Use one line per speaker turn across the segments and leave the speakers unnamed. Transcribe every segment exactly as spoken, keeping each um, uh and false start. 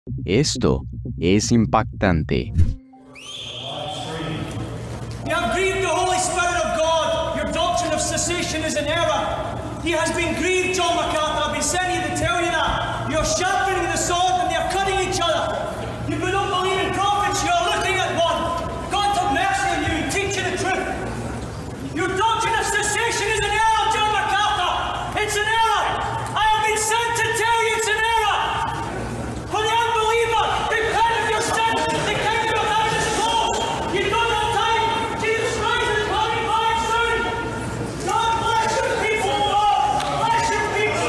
Esto es impactante.
You have grieved the Holy Spirit of God. Your doctrine of cessation is an error. He has been grieved, John MacArthur. I've been sent here to tell you that. You're sharpening the sword and they're cutting each other. You do not believe in prophets. You're looking at one. God have mercy on you and teach you the truth. Your doctrine of cessation is an error, John MacArthur. It's an error. I have been sent to tell you it's an error. For the unbeliever, repent of your sins. The kingdom of heaven is close. You don't have time. Jesus Christ is coming back soon. God bless your people, Lord. Bless your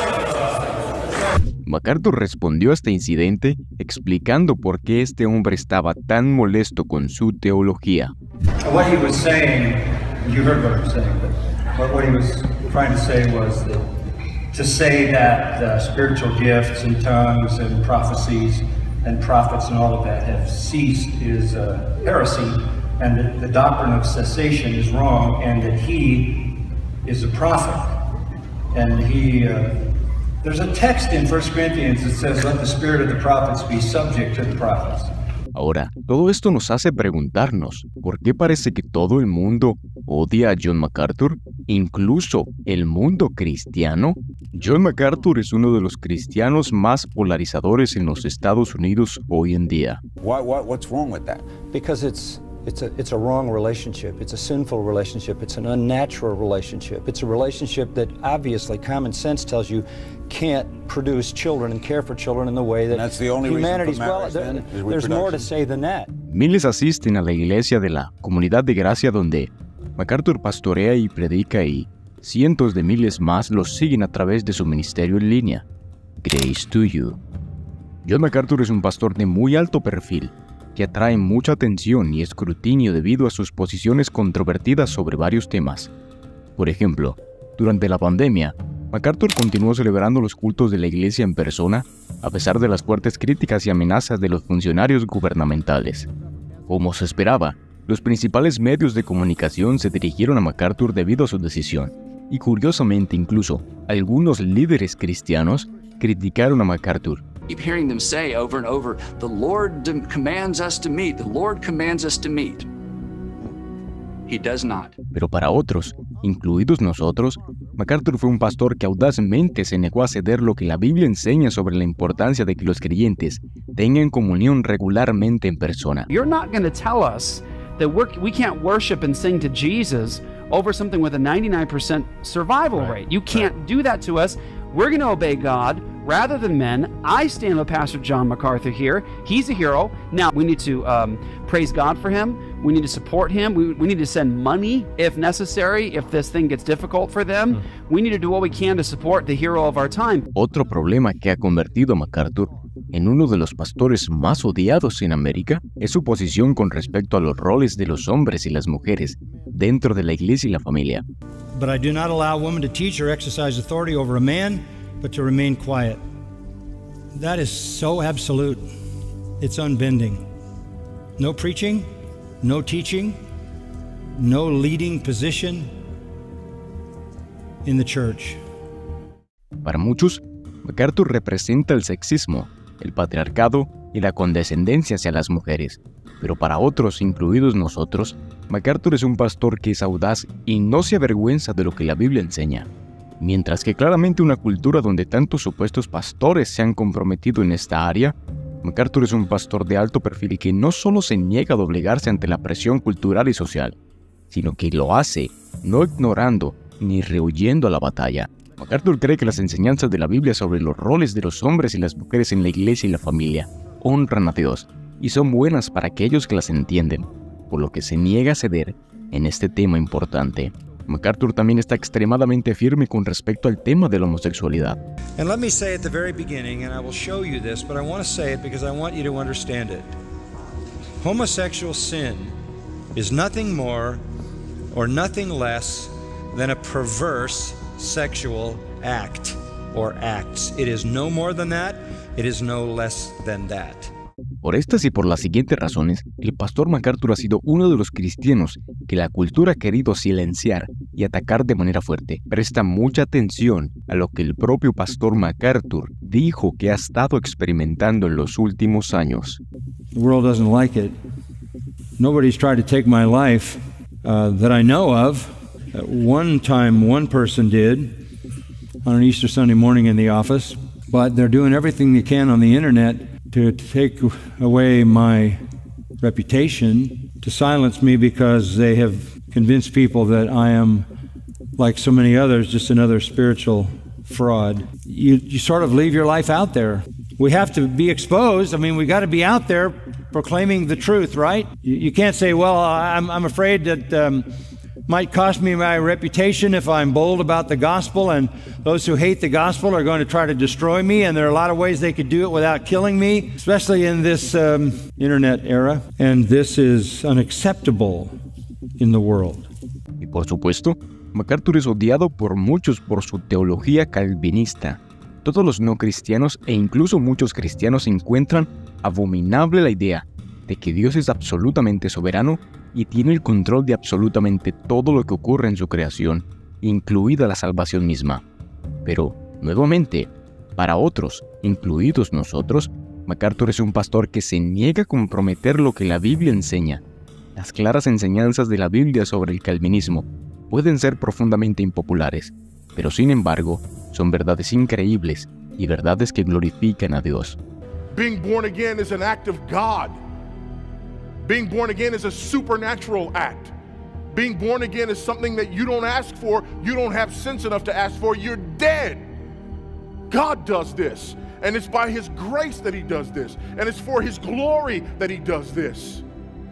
people.
MacArthur respondió a este incidente explicando por qué este hombre estaba tan molesto con su teología.
What he was saying, you heard what I was saying, but what he was trying to say was that to say that uh, spiritual gifts and tongues and prophecies and prophets and all of that have ceased is uh, heresy, and that the doctrine of cessation is wrong, and that he is a prophet. And he, uh, there's a text in First Corinthians that says, let the spirit of the prophets be subject to the prophets.
Ahora, todo esto nos hace preguntarnos, ¿por qué parece que todo el mundo odia a John MacArthur? ¿Incluso el mundo cristiano? John MacArthur es uno de los cristianos más polarizadores en los Estados Unidos hoy en día.
What, what, what's wrong with that?
Because it's It's a, it's a wrong relationship. It's a sinful relationship. It's an unnatural relationship. It's a relationship that obviously common sense tells you can't produce children and care for children in the way that
that's the only
humanity's
reason for marriage,
well.
then,
There, there's more to say than that.
Miles asisten a la iglesia de la Comunidad de Gracia donde MacArthur pastorea y predica y cientos de miles más los siguen a través de su ministerio en línea. Grace to you. John MacArthur es un pastor de muy alto perfil que atrae mucha atención y escrutinio debido a sus posiciones controvertidas sobre varios temas. Por ejemplo, durante la pandemia, MacArthur continuó celebrando los cultos de la iglesia en persona, a pesar de las fuertes críticas y amenazas de los funcionarios gubernamentales. Como se esperaba, los principales medios de comunicación se dirigieron a MacArthur debido a su decisión, y curiosamente incluso algunos líderes cristianos criticaron a MacArthur.
Keep hearing them say over and over, the Lord commands us to meet, the Lord commands us to meet. He does not.
Pero para otros, incluidos nosotros, MacArthur fue un pastor que audazmente se negó a ceder lo que la Biblia enseña sobre la importancia de que los creyentes tengan comunión regularmente en persona.
You're not going to tell us that we're, we can't worship and sing to Jesus over something with a ninety-nine percent survival right. rate. You can't right. do that to us. We're going to obey God rather than men. I stand with Pastor John MacArthur here. He's a hero. Now, we need to um, praise God for him. We need to support him. We, we need to send money if necessary, if this thing gets difficult for them. Mm. We need to do what we can to support the hero of our time.
Otro problema que ha convertido a MacArthur en uno de los pastores más odiados en América es su posición con respecto a los roles de los hombres y las mujeres dentro de la iglesia y la familia.
But I do not allow women to teach or exercise authority over a man, but to remain quiet. That is so absolute. It's unbending. No preaching, no teaching, no leading position in the church.
Para muchos, MacArthur representa el sexismo, el patriarcado y la condescendencia hacia las mujeres. Pero para otros, incluidos nosotros, MacArthur es un pastor que es audaz y no se avergüenza de lo que la Biblia enseña. Mientras que claramente una cultura donde tantos supuestos pastores se han comprometido en esta área, MacArthur es un pastor de alto perfil que no solo se niega a doblegarse ante la presión cultural y social, sino que lo hace no ignorando ni rehuyendo a la batalla. MacArthur cree que las enseñanzas de la Biblia sobre los roles de los hombres y las mujeres en la iglesia y la familia honran a Dios y son buenas para aquellos que las entienden, por lo que se niega a ceder en este tema importante. MacArthur también está extremadamente firme con respecto al tema de la homosexualidad.
And let me say at the very beginning, and I will show you this, but I want to say it because I want you to understand it. Homosexual sin is nothing more or nothing less than a perverse sexual act or acts. It is no more than that, it is no less than that.
Por estas y por las siguientes razones, el pastor MacArthur ha sido uno de los cristianos que la cultura ha querido silenciar y atacar de manera fuerte. Presta mucha atención a lo que el propio pastor MacArthur dijo que ha estado experimentando en los últimos años.
The world doesn't like it. Nobody's tried to take my life uh, that I know of. At one time, one person did on an Easter Sunday morning in the office, but they're doing everything they can on the internet to take away my reputation, to silence me because they have convinced people that I am, like so many others, just another spiritual fraud. You, you sort of leave your life out there. We have to be exposed. I mean, we got to be out there proclaiming the truth, right? You, you can't say, well, I'm, I'm afraid that um, might cost me my reputation if I'm bold about the gospel, and those who hate the gospel are going to try to destroy me, and there are a lot of ways they could do it without killing me, especially in this um, internet era, and this is unacceptable in the world.
Y por supuesto, MacArthur es odiado por muchos por su teología calvinista. Todos los no cristianos e incluso muchos cristianos encuentran abominable la idea de que Dios es absolutamente soberano y tiene el control de absolutamente todo lo que ocurre en su creación, incluida la salvación misma. Pero, nuevamente, para otros, incluidos nosotros, MacArthur es un pastor que se niega a comprometer lo que la Biblia enseña. Las claras enseñanzas de la Biblia sobre el calvinismo pueden ser profundamente impopulares, pero sin embargo, son verdades increíbles y verdades que glorifican a Dios.
Being born again is an act of God. Being born again is a supernatural act. Being born again is something that you don't ask for, you don't have sense enough to ask for, you're dead. God does this, and it's by His grace that He does this, and it's for His glory that He does this.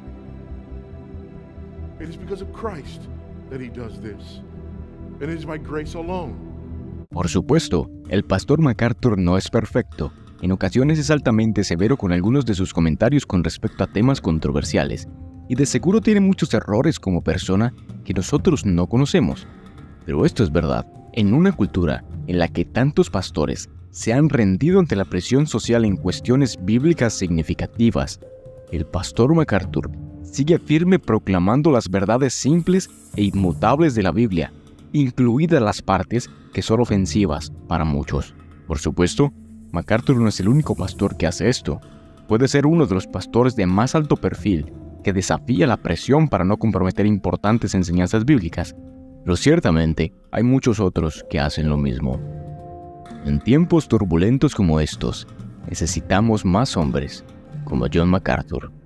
It is because of Christ that He does this, and it is by grace alone.
Por supuesto, el pastor MacArthur no es perfecto. En ocasiones es altamente severo con algunos de sus comentarios con respecto a temas controversiales, y de seguro tiene muchos errores como persona que nosotros no conocemos. Pero esto es verdad. En una cultura en la que tantos pastores se han rendido ante la presión social en cuestiones bíblicas significativas, el pastor MacArthur sigue firme proclamando las verdades simples e inmutables de la Biblia, incluidas las partes que son ofensivas para muchos. Por supuesto, MacArthur no es el único pastor que hace esto. Puede ser uno de los pastores de más alto perfil que desafía la presión para no comprometer importantes enseñanzas bíblicas, pero ciertamente hay muchos otros que hacen lo mismo. En tiempos turbulentos como estos, necesitamos más hombres como John MacArthur.